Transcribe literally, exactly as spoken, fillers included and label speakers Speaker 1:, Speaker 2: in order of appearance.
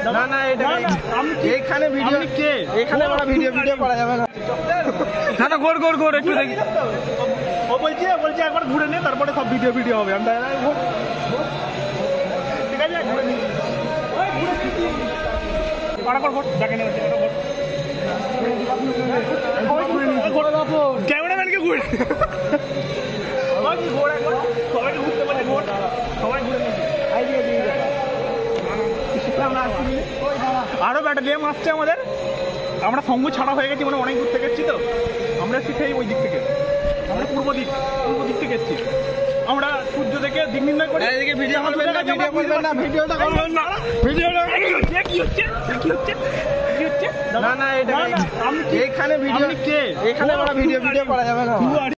Speaker 1: না না এটা এইখানে ভিডিও কে এখানে বড় ভিডিও ভিডিও করা যাবে না। না না গোর গোর গোর একটু দেখি। ও বলছি বলছি একবার ঘুরে নে তারপরে সব ভিডিও ভিডিও হবে। আমরা ঠিক আছে ঘুরে নি। ওই ঘুরে নি। পাড়া কর ভোট দেখে নে ওটা ভোট। ওই ঘুরে নি। ঘোড়া দাও ক্যামেরাম্যানকে ঘুরে। ওই ঘোড়া একবার সবাই ঘুরতে পারে ভোট সবাই ঘুরে নি। আই দিয়ে দিয়ে আরো ব্যাটালিয়ান আসছে আমাদের। আমরা সঙ্গ ছাড়া হয়ে গেছি মানে অনেক দূর থেকে এসেছি তো আমরা এসেছি সেই ওই দিক থেকে। আমরা পূর্ব দিক পূর্ব দিক থেকে এসেছি। আমরা সূর্য থেকে দিক নির্ণয় করি। এদিকে ভিডিও করবেন না ভিডিও করবেন না ভিডিওটা করবেন না ভিডিওটা কি হচ্ছে কি হচ্ছে কি হচ্ছে। না না এটা এইখানে ভিডিও কে এখানে বড় ভিডিও ভিডিও করা যাবে না।